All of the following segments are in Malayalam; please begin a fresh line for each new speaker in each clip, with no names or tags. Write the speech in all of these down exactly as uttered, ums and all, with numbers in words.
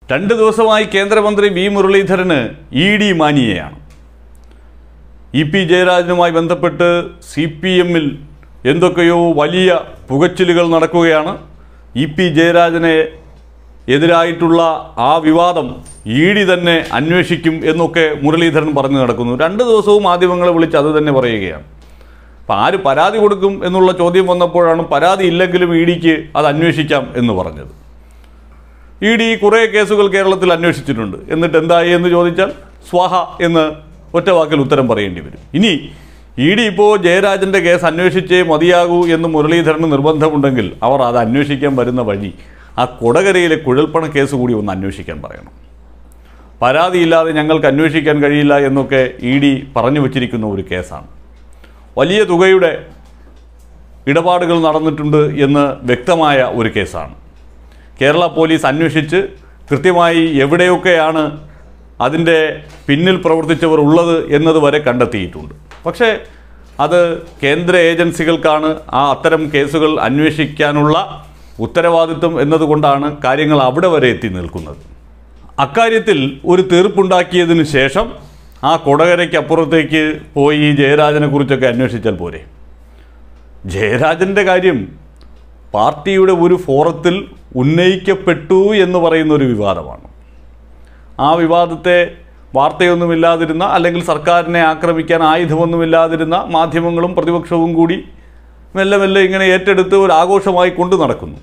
രണ്ട് ദിവസമായി കേന്ദ്രമന്ത്രി വി മുരളീധരന് ഇ ഡി മാനിയയാണ്. ഇ പി ജയരാജനുമായി ബന്ധപ്പെട്ട് സി പി എമ്മിൽ എന്തൊക്കെയോ വലിയ പുകച്ചിലുകൾ നടക്കുകയാണ്. ഇ പി ജയരാജനെ എതിരായിട്ടുള്ള ആ വിവാദം ഇ ഡി തന്നെ അന്വേഷിക്കും എന്നൊക്കെ മുരളീധരൻ പറഞ്ഞു നടക്കുന്നു. രണ്ട് ദിവസവും മാധ്യമങ്ങളെ വിളിച്ച് അത് തന്നെ പറയുകയാണ്. അപ്പം ആര് പരാതി കൊടുക്കും എന്നുള്ള ചോദ്യം വന്നപ്പോഴാണ് പരാതി ഇല്ലെങ്കിലും ഇ ഡിക്ക് അത് അന്വേഷിക്കാം എന്ന് പറഞ്ഞത്. ഇ ഡി കുറേ കേസുകൾ കേരളത്തിൽ അന്വേഷിച്ചിട്ടുണ്ട്. എന്നിട്ട് എന്തായി എന്ന് ചോദിച്ചാൽ സ്വാഹ എന്ന് ഒറ്റ വാക്കിൽ ഉത്തരം പറയേണ്ടി വരും. ഇനി ഇ ഡി ഇപ്പോൾ ജയരാജൻ്റെ കേസ് അന്വേഷിച്ചേ മതിയാകൂ എന്ന് മുരളീധരന് നിർബന്ധമുണ്ടെങ്കിൽ അവർ അത് അന്വേഷിക്കാൻ വരുന്ന വഴി ആ കൊടകരയിലെ കുഴൽപ്പണ കേസ് കൂടി ഒന്ന് അന്വേഷിക്കാൻ പറയണം. പരാതിയില്ലാതെ ഞങ്ങൾക്ക് അന്വേഷിക്കാൻ കഴിയില്ല എന്നൊക്കെ ഇ ഡി പറഞ്ഞു വച്ചിരിക്കുന്ന ഒരു കേസാണ്. വലിയ തുകയുടെ ഇടപാടുകൾ നടന്നിട്ടുണ്ട് എന്ന് വ്യക്തമായ ഒരു കേസാണ്. കേരള പോലീസ് അന്വേഷിച്ച് കൃത്യമായി എവിടെയൊക്കെയാണ് അതിൻ്റെ പിന്നിൽ പ്രവർത്തിച്ചവർ ഉള്ളത് എന്നതുവരെ കണ്ടെത്തിയിട്ടുണ്ട്. പക്ഷേ അത് കേന്ദ്ര ഏജൻസികൾക്കാണ് ആ അത്തരം കേസുകൾ അന്വേഷിക്കാനുള്ള ഉത്തരവാദിത്വം എന്നതുകൊണ്ടാണ് കാര്യങ്ങൾ അവിടെ വരെ എത്തി നിൽക്കുന്നത്. അക്കാര്യത്തിൽ ഒരു തീർപ്പുണ്ടാക്കിയതിന് ശേഷം ആ കൊടകരയ്ക്കപ്പുറത്തേക്ക് പോയി ജയരാജനെ കുറിച്ചൊക്കെ അന്വേഷിച്ചാൽ പോരെ. ജയരാജൻ്റെ കാര്യം പാർട്ടിയുടെ ഒരു ഫോറത്തിൽ ഉന്നയിക്കപ്പെട്ടു എന്ന് പറയുന്ന ഒരു വിവാദമാണ്. ആ വിവാദത്തെ വാർത്തയൊന്നുമില്ലാതിരുന്ന അല്ലെങ്കിൽ സർക്കാരിനെ ആക്രമിക്കാൻ ആയുധമൊന്നുമില്ലാതിരുന്ന മാധ്യമങ്ങളും പ്രതിപക്ഷവും കൂടി മെല്ലെ മെല്ലെ ഇങ്ങനെ ഏറ്റെടുത്ത് ഒരു ആഘോഷമായി കൊണ്ടു നടക്കുന്നു.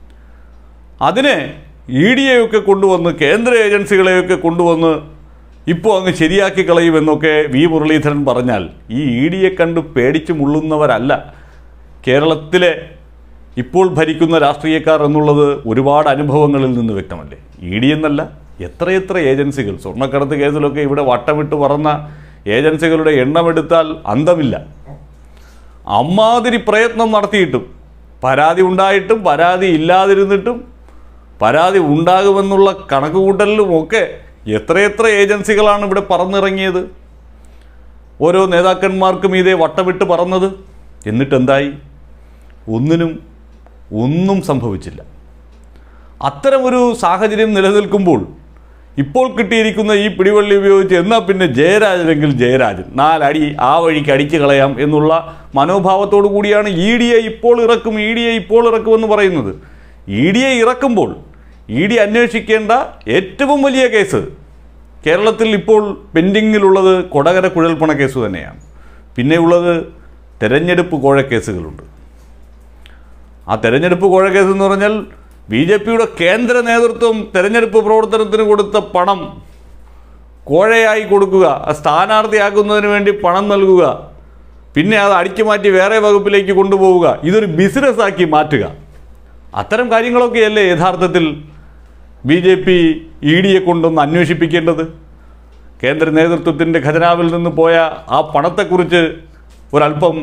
അതിനെ ഇ ഡിയെയൊക്കെ കൊണ്ടുവന്ന് കേന്ദ്ര ഏജൻസികളെയൊക്കെ കൊണ്ടുവന്ന് ഇപ്പോൾ അങ്ങ് ശരിയാക്കി കളയുമെന്നൊക്കെ വി മുരളീധരൻ പറഞ്ഞാൽ ഈ ഇ ഡിയെ കണ്ട് പേടിച്ച് മുള്ളുന്നവരല്ല കേരളത്തിലെ ഇപ്പോൾ ഭരിക്കുന്ന രാഷ്ട്രീയക്കാർ എന്നുള്ളത് ഒരുപാട് അനുഭവങ്ങളിൽ നിന്ന് വ്യക്തമല്ലേ. ഇ ഡി എന്നല്ല, എത്രയെത്ര ഏജൻസികൾ, സ്വർണ്ണക്കടത്ത് കേസിലൊക്കെ ഇവിടെ വട്ടമിട്ട് പറന്ന ഏജൻസികളുടെ എണ്ണമെടുത്താൽ അന്തമില്ല. അമ്മാതിരി പ്രയത്നം നടത്തിയിട്ടും പരാതി ഉണ്ടായിട്ടും പരാതി ഇല്ലാതിരുന്നിട്ടും പരാതി ഉണ്ടാകുമെന്നുള്ള കണക്കുകൂട്ടലിലും ഒക്കെ എത്രയെത്ര ഏജൻസികളാണ് ഇവിടെ പറന്നിറങ്ങിയത്, ഓരോ നേതാക്കന്മാർക്കും ഇതേ വട്ടമിട്ട് പറന്നത്. എന്നിട്ടെന്തായി? ഒന്നിനും ഒന്നും സംഭവിച്ചില്ല. അത്തരമൊരു സാഹചര്യം നിലനിൽക്കുമ്പോൾ ഇപ്പോൾ കിട്ടിയിരിക്കുന്ന ഈ പിടിവള്ളി ഉപയോഗിച്ച് എന്നാൽ പിന്നെ ജയരാജനെങ്കിൽ ജയരാജൻ നാലടി ആ വഴിക്ക് അടിച്ചു കളയാം എന്നുള്ള മനോഭാവത്തോടു കൂടിയാണ് ഇ ഡിയെ ഇപ്പോൾ ഇറക്കും ഇ ഡിയെ ഇപ്പോൾ ഇറക്കുമെന്ന് പറയുന്നത്. ഇ ഡിയെ ഇറക്കുമ്പോൾ ഇ ഡി അന്വേഷിക്കേണ്ട ഏറ്റവും വലിയ കേസ് കേരളത്തിൽ ഇപ്പോൾ പെൻഡിങ്ങിലുള്ളത് കൊടകര കുഴൽപ്പണ കേസ് തന്നെയാണ്. പിന്നെയുള്ളത് തെരഞ്ഞെടുപ്പ് കോഴക്കേസുകളുണ്ട്. ആ തെരഞ്ഞെടുപ്പ് കോഴക്കേസ് എന്ന് പറഞ്ഞാൽ ബി ജെ പിയുടെ കേന്ദ്ര നേതൃത്വം തെരഞ്ഞെടുപ്പ് പ്രവർത്തനത്തിന് കൊടുത്ത പണം കോഴയായി കൊടുക്കുക, സ്ഥാനാർത്ഥിയാക്കുന്നതിന് വേണ്ടി പണം നൽകുക, പിന്നെ അത് അടിച്ചു മാറ്റി വേറെ വകുപ്പിലേക്ക് കൊണ്ടുപോവുക, ഇതൊരു ബിസിനസ്സാക്കി മാറ്റുക. അത്തരം കാര്യങ്ങളൊക്കെയല്ലേ യഥാർത്ഥത്തിൽ ബി ജെ പി ഇ ഡിയെ കൊണ്ടൊന്ന് അന്വേഷിപ്പിക്കേണ്ടത്. കേന്ദ്ര നേതൃത്വത്തിൻ്റെ ഖജനാവിൽ നിന്ന് പോയ ആ പണത്തെക്കുറിച്ച് ഒരല്പം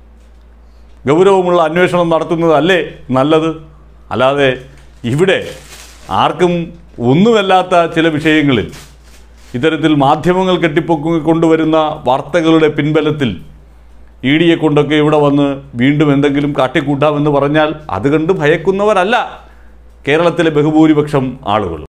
ഗൗരവമുള്ള അന്വേഷണം നടത്തുന്നതല്ലേ നല്ലത്. അല്ലാതെ ഇവിടെ ആർക്കും ഒന്നുമല്ലാത്ത ചില വിഷയങ്ങളിൽ ഇത്തരത്തിൽ മാധ്യമങ്ങൾ കെട്ടിപ്പൊക്കി കൊണ്ടുവരുന്ന വാർത്തകളുടെ പിൻബലത്തിൽ ഇ ഡിയെ കൊണ്ടൊക്കെ ഇവിടെ വന്ന് വീണ്ടും എന്തെങ്കിലും കാട്ടിക്കൂട്ടാമെന്ന് പറഞ്ഞാൽ അത് കണ്ട് ഭയക്കുന്നവരല്ല കേരളത്തിലെ ബഹുഭൂരിപക്ഷം ആളുകൾ.